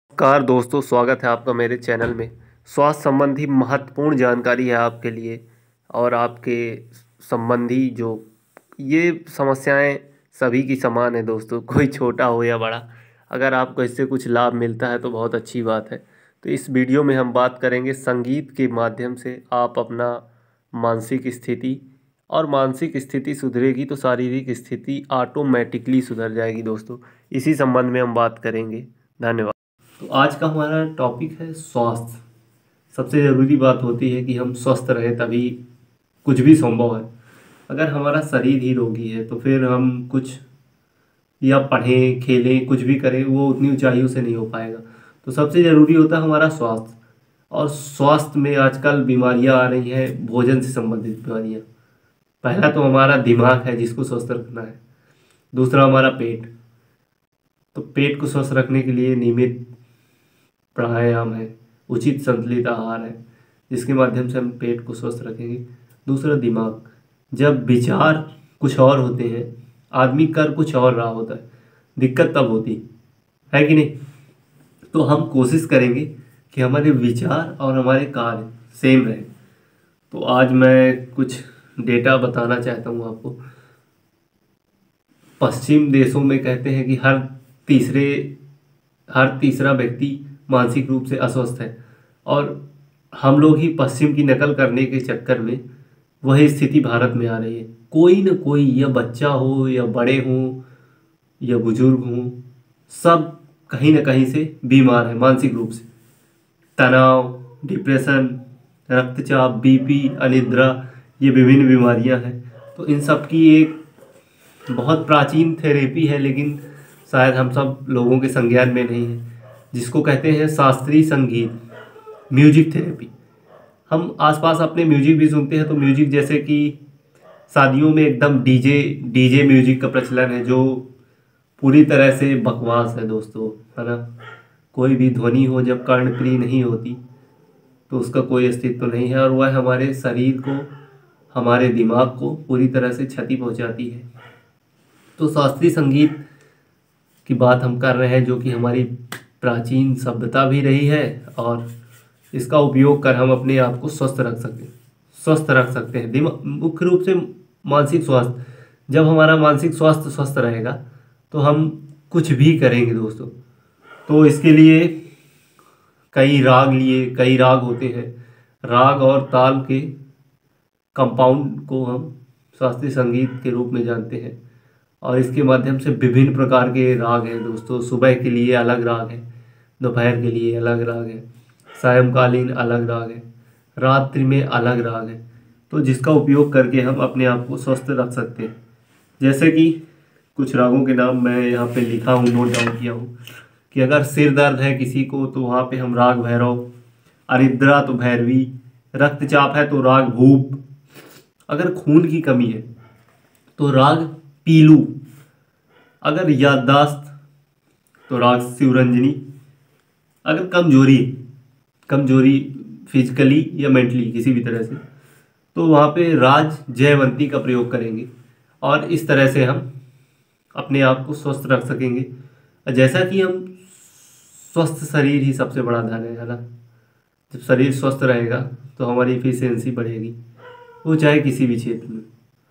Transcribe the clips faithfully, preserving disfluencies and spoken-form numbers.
नमस्कार दोस्तों, स्वागत है आपका मेरे चैनल में। स्वास्थ्य संबंधी महत्वपूर्ण जानकारी है आपके लिए और आपके संबंधी जो ये समस्याएं सभी की समान है दोस्तों, कोई छोटा हो या बड़ा। अगर आपको इससे कुछ लाभ मिलता है तो बहुत अच्छी बात है। तो इस वीडियो में हम बात करेंगे संगीत के माध्यम से आप अपना मानसिक स्थिति, और मानसिक स्थिति सुधरेगी तो शारीरिक स्थिति ऑटोमेटिकली सुधर जाएगी दोस्तों। इसी संबंध में हम बात करेंगे। धन्यवाद। तो आज का हमारा टॉपिक है स्वास्थ्य। सबसे ज़रूरी बात होती है कि हम स्वस्थ रहें, तभी कुछ भी संभव है। अगर हमारा शरीर ही रोगी है तो फिर हम कुछ या पढ़ें, खेलें, कुछ भी करें, वो उतनी ऊंचाइयों से नहीं हो पाएगा। तो सबसे ज़रूरी होता है हमारा स्वास्थ्य। और स्वास्थ्य में आजकल बीमारियां आ रही हैं, भोजन से संबंधित बीमारियां। पहला तो हमारा दिमाग है जिसको स्वस्थ रखना है। दूसरा हमारा पेट। तो पेट को स्वस्थ रखने के लिए नियमित प्राणायाम है, उचित संतुलित आहार है, जिसके माध्यम से हम पेट को स्वस्थ रखेंगे। दूसरा दिमाग। जब विचार कुछ और होते हैं, आदमी कर कुछ और रहा होता है, दिक्कत तब होती है कि नहीं। तो हम कोशिश करेंगे कि हमारे विचार और हमारे कार्य सेम रहे। तो आज मैं कुछ डेटा बताना चाहता हूँ आपको। पश्चिम देशों में कहते हैं कि हर तीसरे हर तीसरा व्यक्ति मानसिक रूप से अस्वस्थ है, और हम लोग ही पश्चिम की नकल करने के चक्कर में वही स्थिति भारत में आ रही है। कोई न कोई, या बच्चा हो या बड़े हों या बुजुर्ग हों, सब कहीं ना कहीं से बीमार है मानसिक रूप से। तनाव, डिप्रेशन, रक्तचाप, बीपी, अनिद्रा, ये विभिन्न बीमारियां हैं। तो इन सब की एक बहुत प्राचीन थेरेपी है, लेकिन शायद हम सब लोगों के संज्ञान में नहीं है, जिसको कहते हैं शास्त्रीय संगीत, म्यूजिक थेरेपी। हम आसपास अपने म्यूजिक भी सुनते हैं। तो म्यूजिक जैसे कि शादियों में एकदम डीजे डीजे म्यूजिक का प्रचलन है, जो पूरी तरह से बकवास है दोस्तों, है ना। कोई भी ध्वनि हो जब कर्णप्रिय नहीं होती तो उसका कोई अस्तित्व नहीं है, और वह हमारे शरीर को, हमारे दिमाग को पूरी तरह से क्षति पहुंचाती है। तो शास्त्रीय संगीत की बात हम कर रहे हैं, जो कि हमारी प्राचीन सभ्यता भी रही है, और इसका उपयोग कर हम अपने आप को स्वस्थ रख सकते स्वस्थ रख सकते हैं। दिमाग, मुख्य रूप से मानसिक स्वास्थ्य। जब हमारा मानसिक स्वास्थ्य स्वस्थ रहेगा तो हम कुछ भी करेंगे दोस्तों। तो इसके लिए कई राग लिए कई राग होते हैं। राग और ताल के कंपाउंड को हम शास्त्रीय संगीत के रूप में जानते हैं, और इसके माध्यम से विभिन्न प्रकार के राग हैं दोस्तों। सुबह के लिए अलग राग है, दोपहर के लिए अलग राग है, सायंकालीन अलग राग है, रात्रि में अलग राग है। तो जिसका उपयोग करके हम अपने आप को स्वस्थ रख सकते हैं। जैसे कि कुछ रागों के नाम मैं यहाँ पे लिखा हूँ, नोट डाउन किया हूँ, कि अगर सिर दर्द है किसी को तो वहाँ पे हम राग भैरव, अनिद्रा तो भैरवी, रक्तचाप है तो राग भूप, अगर खून की कमी है तो राग पीलू, अगर याददाश्त तो राग शिवरंजनी, अगर कमजोरी कमजोरी फिजिकली या मेंटली किसी भी तरह से, तो वहाँ पे राज जयवंती का प्रयोग करेंगे। और इस तरह से हम अपने आप को स्वस्थ रख सकेंगे। जैसा कि हम स्वस्थ शरीर ही सबसे बड़ा धन है, है ना। जब शरीर स्वस्थ रहेगा तो हमारी इफिशियंसी बढ़ेगी, वो चाहे किसी भी क्षेत्र में।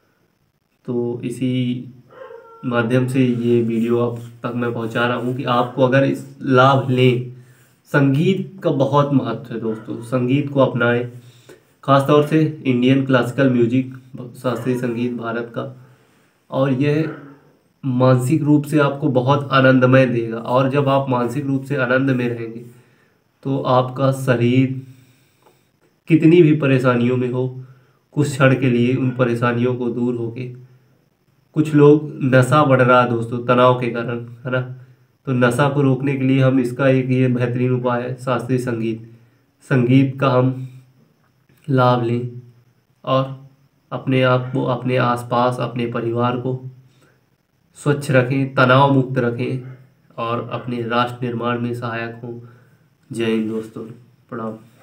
तो इसी माध्यम से ये वीडियो आप तक मैं पहुंचा रहा हूँ कि आपको अगर इस लाभ लें। संगीत का बहुत महत्व है दोस्तों, संगीत को अपनाएं, खासतौर से इंडियन क्लासिकल म्यूजिक, शास्त्रीय संगीत भारत का। और यह मानसिक रूप से आपको बहुत आनंदमय देगा, और जब आप मानसिक रूप से आनंद में रहेंगे तो आपका शरीर कितनी भी परेशानियों में हो, कुछ क्षण के लिए उन परेशानियों को दूर होके, कुछ लोग नशा बढ़ रहा है दोस्तों तनाव के कारण, है ना। तो नशा को रोकने के लिए हम, इसका एक ये बेहतरीन उपाय है शास्त्रीय संगीत। संगीत का हम लाभ लें और अपने आप को, अपने आसपास, अपने परिवार को स्वच्छ रखें, तनाव मुक्त रखें, और अपने राष्ट्र निर्माण में सहायक हों। जय हिंद दोस्तों, प्रणाम।